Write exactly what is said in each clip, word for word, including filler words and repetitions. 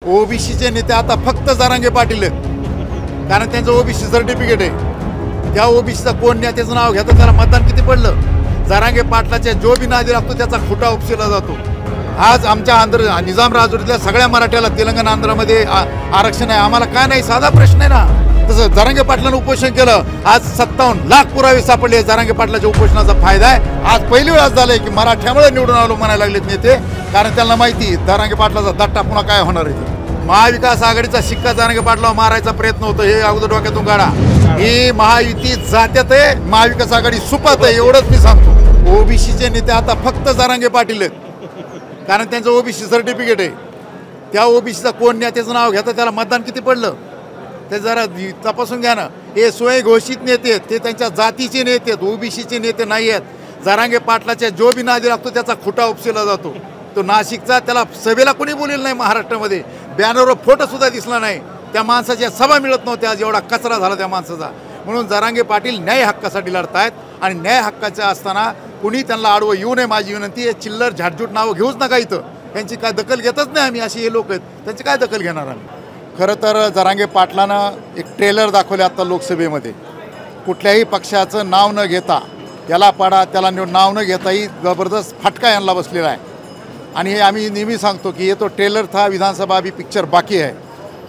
ओबीसीचे नेते आता फक्त जरांगे पाटील आहेत, कारण त्यांचं ओबीसी सर्टिफिकेट आहे। त्या ओबीसीचा कोण नेत्याचं नाव घेतं त्याला मतदान किती पडलं? जरांगे पाटलाच्या जो बी नादी लागतो त्याचा खुटा उपशिला जातो। आज आमच्या आंध्र निजाम राजवटीतल्या सगळ्या मराठ्याला तेलंगणा आंध्रामध्ये आरक्षण आहे, आम्हाला काय नाही? साधा प्रश्न आहे ना। तसं जरांगे पाटलांनी उपोषण केलं, आज सत्तावन्न लाख पुरावे सापडले। जरांगे पाटलाच्या उपोषणाचा फायदा आहे। आज पहिली वेळ झालंय की मराठ्यामुळे निवडून आलो म्हणायला लागलेत नेते, कारण त्यांना माहिती जरांगे पाटलाचा दट्टा पुन्हा काय होणार आहे। महाविकास आघाडीचा शिक्का जरांगे पाटलावर मारायचा प्रयत्न होतो, हे अगोदर डोक्यातून काढा। ही महायुती जात्यात आहे, महाविकास आघाडी सुपात आहे, एवढंच मी सांगतो। ओबीसीचे नेते आता फक्त जरांगे पाटील आहेत, कारण त्यांचं ओबीसी सर्टिफिकेट आहे। त्या ओबीसीचा कोण नेत्याचं नाव घेतं त्याला मतदान किती पडलं ते जरा तपासून घ्या ना। हे स्वयंघोषित नेते आहेत, ते त्यांच्या जातीचे नेते आहेत, ओबीसीचे नेते नाही आहेत। जरांगे पाटलाच्या जो बी नादी लागतो त्याचा खुटा उपशिला जातो। तो नाशिकचा, त्याला सभेला कोणी बोलेलं नाही महाराष्ट्रामध्ये, बॅनरवर फोटो सुद्धा दिसला नाही। त्या माणसाच्या सभा मिळत नव्हत्या, आज एवढा कचरा झाला त्या माणसाचा। म्हणून जरांगे पाटील न्याय हक्कासाठी लढतायत, आणि न्याय हक्काचं असताना कुणी त्यांना आडवं येऊ नये, माझी विनंती आहे। चिल्लर झाटझूट नावं घेऊच नका इथं, त्यांची काय दखल घेतच नाही आम्ही। असे हे लोक आहेत, त्यांची काय दखल घेणार आम्ही? खरं तर जरांगे पाटलानं एक ट्रेलर दाखवले आता लोकसभेमध्ये, कुठल्याही पक्षाचं नाव न घेता, याला पाडा त्याला नाव न घेता ही जबरदस्त फटका यांना बसलेला आहे। आणि हे आम्ही नेहमी सांगतो की ये तो ट्रेलर था, विधानसभा अभी पिक्चर बाकी आहे।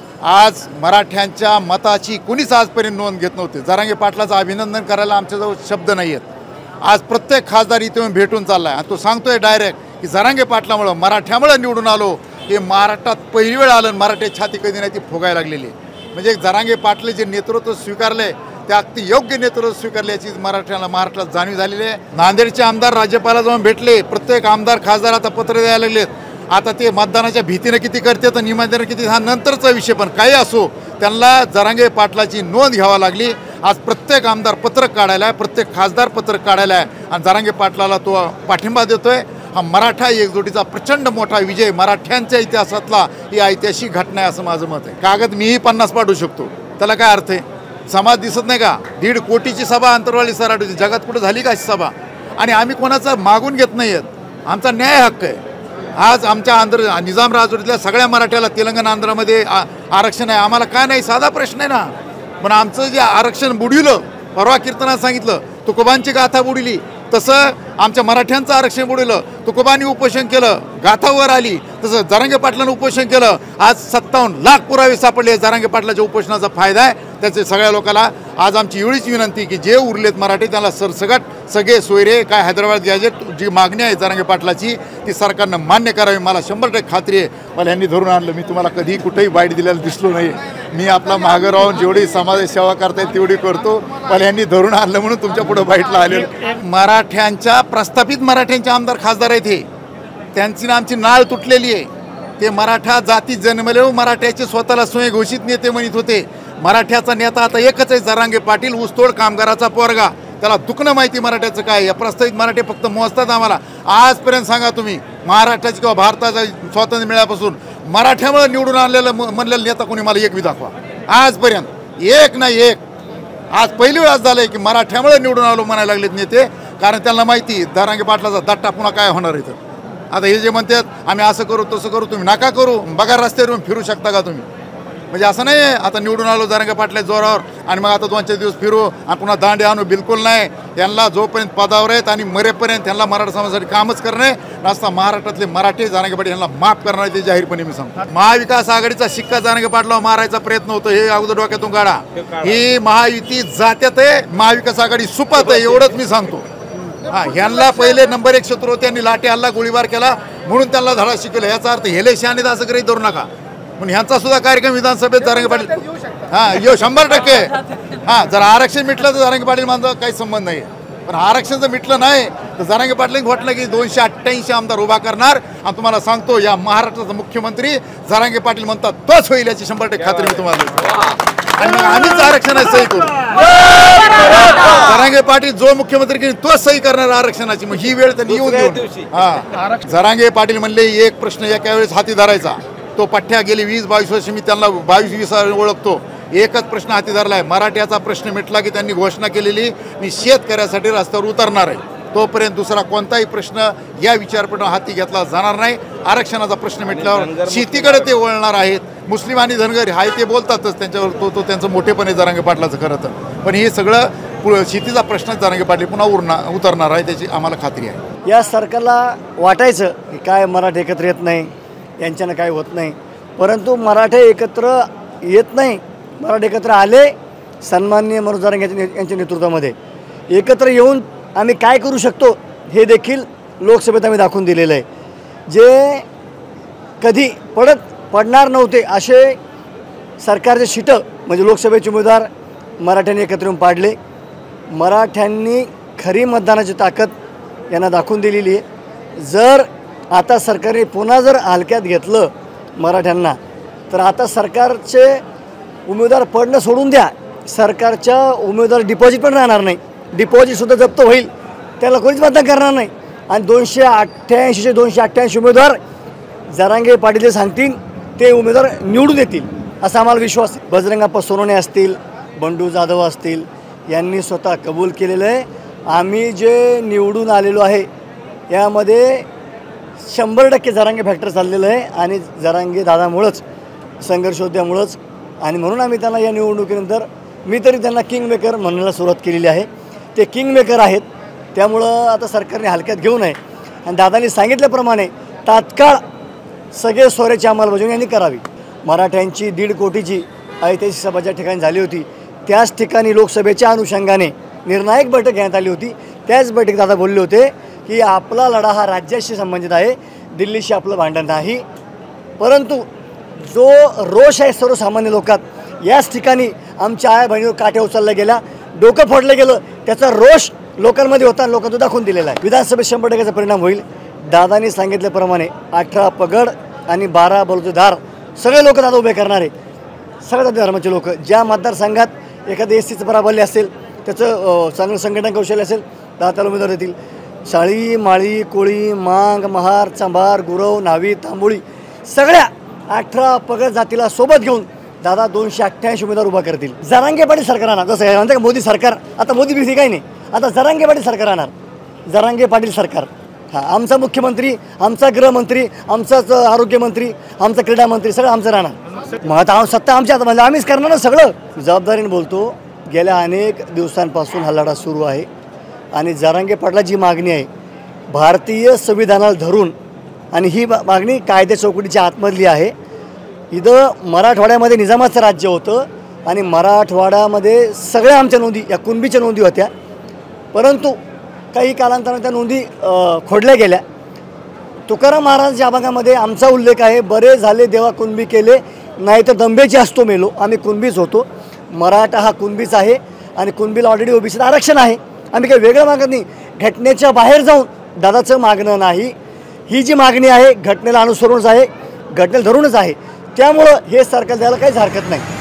आज मराठ्यांच्या मताची कुणीच आजपर्यंत नोंद घेत नव्हते। जरांगे पाटलाचं अभिनंदन करायला आमच्याजवळ शब्द नाही आहेत। आज प्रत्येक खासदार इथे येऊन भेटून चालला आहे, आणि तो सांगतोय डायरेक्ट की जरांगे पाटलामुळं मराठ्यामुळं निवडून आलो। हे महाराष्ट्रात पहिली वेळ आलं, मराठी छाती कधी नाही ती फुगायला लागलेली। म्हणजे जरांगे पाटले जे नेतृत्व स्वीकारले ते अगदी योग्य नेतृत्व स्वीकारल्याची मराठ्याला महाराष्ट्रात जाणीव झालेली आहे। नांदेडचे आमदार राज्यपाला जाऊन भेटले, प्रत्येक आमदार खासदार आता पत्र द्यायला लागलेत। आता ते मतदानाच्या भीतीनं किती करते तर निमंत्रण किती, हा नंतरचा विषय, पण काही असो त्यांना जरांगे पाटलाची नोंद घ्यावी लागली। आज प्रत्येक आमदार पत्रक काढायला आहे, प्रत्येक खासदार पत्रक काढायला आहे, आणि जरांगे पाटलाला तो पाठिंबा देतोय। हा मराठा एकजुटीचा प्रचंड मोठा विजय, मराठ्यांच्या इतिहासातला ही ऐतिहासिक घटना आहे असं माझं मत आहे। कागद मीही पन्नास पाठवू शकतो, त्याला काय अर्थ आहे? समाज दिसत नाही का? दीड कोटीची सभा अंतरवाली सराट होती, जगात कुठं झाली का अशी सभा? आणि आम्ही कोणाचं मागून घेत नाही आहेत, आमचा न्याय हक्क आहे। आज आमच्या आंध्र निजाम राजवटीतल्या सगळ्या मराठ्याला तेलंगणा आंध्रामध्ये आरक्षण आहे, आम्हाला काय नाही? साधा प्रश्न आहे ना। पण आमचं जे आरक्षण बुडविलं, परवा कीर्तनात सांगितलं, तुकोबांची गाथा बुडली, तसं आमच्या मराठ्यांचं आरक्षण बुडवलं। तुकोबांनी उपोषण केलं, गाथावर आली, तसं जरांगे पाटलांनी उपोषण केलं। आज सत्तावन्न लाख पुरावे सापडले। जरांगे पाटलाच्या उपोषणाचा फायदा आहे, त्याचे सगळ्या लोकांना आज आमची एवढीच विनंती की जे उरलेत मराठी त्यांना सरसगट सगळे सोयरे काय हैदराबाद गॅजेट जी मागणी आहे जरांगे पाटलाची ती सरकारनं मान्य करावी। मला शंभर टक्के खात्री आहे, मला यांनी धरून आणलं, मी तुम्हाला कधी कुठेही बाईट दिलेलं दिसलो नाही। मी आपला मागं राहून जेवढी समाज सेवा करता येईल तेवढी करतो, मला यांनी धरून आणलं म्हणून तुमच्या पुढे बाईटला आले। मराठ्यांच्या प्रस्थापित मराठ्यांचे आमदार खासदार आहेत, हे त्यांची ना आमची नाळ तुटलेली आहे। ते मराठा जातीत जन्मले, मराठ्याचे स्वतःला स्वयंघोषित नेते म्हणत होते। मराठ्याचा नेता आता एकच आहे, जरांगे पाटील, ऊसतोड कामगाराचा पोरगा। त्याला दुखणं माहिती मराठ्याचं काय। या प्रस्तावित मराठी फक्त मोजतात आम्हाला। आजपर्यंत सांगा तुम्ही, महाराष्ट्राची किंवा भारताचा स्वातंत्र्य मिळाल्यापासून मराठ्यामुळे निवडून आणलेलं म्हणलेलं नेता कोणी मला एक बी दाखवा आजपर्यंत, एक नाही एक। आज पहिली वेळ झालंय की मराठ्यामुळे निवडून आलो म्हणायला लागलेत नेते, कारण त्यांना माहिती जरांगे पाटलाचा दट्टा पुन्हा काय होणार आहे। आता हे जे म्हणतात आम्ही असं करू तसं करू, तुम्ही नका करू, बघा रस्त्यावरून फिरू शकता का तुम्ही? म्हणजे असं नाही आता निवडून आलो जरांगे पाटल्या जोरावर आणि मग आता दोन चार दिवस फिरू आणि पुन्हा दांडे आणू, बिलकुल नाही। त्यांना जोपर्यंत पदावर आहेत आणि मरेपर्यंत त्यांना मराठा समाजासाठी कामच करणे नसता। महाराष्ट्रातले मराठी जरांगे पाटील यांना माफ करणार ते जाहीरपणे मी सांगतो। महाविकास आघाडीचा शिक्का जरांगे पाटलावर मारायचा प्रयत्न होतो, हे अगोदर डोक्यातून काढा। ही महायुती जात्यात आहे, महाविकास आघाडी सुपात आहे, एवढंच मी सांगतो। हा, ह्यांना पहिले नंबर एक शत्रू होते, त्यांनी लाठी हल्ला गोळीबार केला म्हणून त्यांना धडा शिकवला। याचा अर्थ हेले शहाणे असं काही धरू नका। पण ह्यांचा सुद्धा कार्यक्रम विधानसभेत जरांगे पाटील हां येऊ शंभर टक्के। हां, जर आरक्षण मिटलं तर जरांगे पाटील माझा काही संबंध नाही, पण आरक्षण जर मिटलं नाही तर जरांगे पाटलांनी घोषणा की दोनशे अठ्ठ्याऐंशी आमदार उभा करणार। आणि तुम्हाला सांगतो, या महाराष्ट्राचा मुख्यमंत्री जरांगे पाटील म्हणतात तोच होईल, याची शंभर टक्के खात्री मी तुम्हाला देतो। आणि मग आम्हीच आरक्षणाची सही करू। जरांगे पाटील जो मुख्यमंत्री की तोच सही करणार आरक्षणाची, मग ही वेळ त्यांनी येऊन देऊ। हां, जरांगे पाटील म्हणले एक प्रश्न एका वेळेस हाती धरायचा, तो पठ्ठ्या गेली वीस बावीस वर्ष मी त्यांना बावीस वीस ओळखतो। एकच प्रश्न हाती धरला आहे, मराठ्याचा प्रश्न मिटला की त्यांनी घोषणा केलेली मी शेतकऱ्यासाठी रस्त्यावर उतरणार आहे। तोपर्यंत दुसरा कोणताही प्रश्न या विचारपीठावर हाती घेतला जाणार नाही. आरक्षणाचा प्रश्न मिटल्यावर शेतीकडे ते वळणार आहेत. मुस्लिम आणि धनगर हाय ते बोलतातच, त्यांच्यावर तो तो त्यांचं मोठेपणे जरांगे पाटलाचं खरं तर, पण हे सगळं पु शेतीचा प्रश्न जरांगे पाटील पुन्हा उरणार उतरणार आहे त्याची आम्हाला खात्री आहे. या सरकारला वाटायचं की काय मराठे एकत्र येत नाही, यांच्यानं काय होत नाही, परंतु मराठे एकत्र येत नाही. मराठे एकत्र आले सन्माननीय मनोज जरांगे यांच्या नेतृत्वामध्ये. एकत्र येऊन आम्ही काय करू शकतो हे देखील लोकसभेत आम्ही दाखवून दिलेलं आहे. जे कधी पडत पडणार नव्हते असे सरकारचे शिटं म्हणजे लोकसभेचे उमेदवार मराठ्यांनी एकत्र येऊन पाडले. मराठ्यांनी खरी मतदानाची ताकद यांना दाखवून दिलेली आहे. जर आता सरकारने पुन्हा जर हलक्यात घेतलं मराठ्यांना तर आता सरकारचे उमेदवार पडणं सोडून द्या, सरकारच्या उमेदवार डिपॉझिट पण राहणार नाही. डिपॉझिटसुद्धा जप्त होईल, त्याला कोणीच मतदान करणार नाही. आणि दोनशे अठ्ठ्याऐंशीचे दोनशे अठ्ठ्याऐंशी उमेदवार जरांगे पाटील जे सांगतील ते उमेदवार निवडून येतील असा आम्हाला विश्वास आहे. बजरंगाप्पा सोनवणे असतील, बंडू जाधव असतील, यांनी स्वतः कबूल केलेलं आहे आम्ही जे निवडून आलेलो आहे यामध्ये शंभर टक्के जरांगे फॅक्टर चाललेलं आहे आणि जरांगे दादामुळंच, संघर्षोद्यामुळंच. आणि म्हणून आम्ही त्यांना या निवडणुकीनंतर मी तरी त्यांना किंग मेकर म्हणण्याला सुरुवात केलेली आहे. ते किंग मेकर आहेत, त्यामुळं आता सरकारने हलक्यात घेऊ नये आणि दादांनी सांगितल्याप्रमाणे तात्काळ सगळे सोयऱ्याची अंमलबजावणी यांनी करावी. मराठ्यांची दीड कोटीची ऐतिहासिक सभा ज्या ठिकाणी झाली होती त्याच ठिकाणी लोकसभेच्या अनुषंगाने निर्णायक बैठक घेण्यात आली होती. त्याच बैठकीत दादा बोलले होते की आपला लढा हा राज्याशी संबंधित आहे, दिल्लीशी आपलं भांडण नाही. परंतु जो रोष आहे सर्वसामान्य लोकात, याच ठिकाणी आमच्या आया बहिणीवर काठ्या उचलल्या गेल्या, डोकं फोडलं गेलं, त्याचा रोष लोकांमध्ये होता, लोकांना दाखवून दिलेला आहे. विधानसभेत शंभर टक्क्याचा परिणाम होईल. दादांनी सांगितल्याप्रमाणे अठरा पगड आणि बारा बलुतेदार सगळे लोक दादा उभे करणार आहे. सगळ्या धर्माचे लोक. ज्या मतदारसंघात एखादं एस सीचं पराबल्य असेल, त्याचं चांगलं संघटन कौशल्य असेल, दहा त्याला उमेदवार देतील. शाळी, माळी, कोळी, मांग, महार, चांभार, गुरव, न्हावी, तांबोळी सगळ्या अठरा पगड जातीला सोबत घेऊन दादा दोनशे अठ्ठ्याऐंशी उमेदवार उभा करतील. जरांगे पाटील सरकार आणणार. जसं म्हणते का मोदी सरकार, आता मोदी बिधी काही नाही, आता जरांगे पाटील सरकार आणणार. जरांगे पाटील सरकार. हां, आमचा मुख्यमंत्री, आमचा गृहमंत्री, आमचाच आरोग्यमंत्री, आमचा क्रीडा मंत्री सगळं आमचं राहणार. मग आता सत्ता आमच्या हातात, म्हणजे आम्हीच करणार ना सगळं. जबाबदारीने बोलतो. गेल्या अनेक दिवसांपासून हा लढा सुरू आहे आणि जरांगे पाटलाची मागणी आहे भारतीय संविधानाला धरून, आणि ही मागणी कायद्या चौकटीच्या आतमधली आहे. इथं मराठवाड्यामध्ये निजामाचं राज्य होतं आणि मराठवाड्यामध्ये सगळ्या आमच्या नोंदी या कुणबीच्या नोंदी होत्या, परंतु काही कालांतराने त्या नोंदी खोडल्या गेल्या. तुकाराम महाराजांच्या अभंगामध्ये आमचा उल्लेख आहे, बरे झाले देवा कुणबी केले, नाही तर दंबेची असतो मेलो. आम्ही कुणबीच होतो. मराठा हा कुणबीच आहे आणि कुणबीला ऑलरेडी ओबीसीचं आरक्षण आहे. आम्ही काही वेगळं मागत नाही, घटनेच्या बाहेर जाऊन दादाचं मागणं नाही. ही जी मागणी आहे घटनेला अनुसरूनच आहे, घटनेला धरूनच आहे. त्यामुळं हे सरकार द्यायला काहीच हरकत नाही.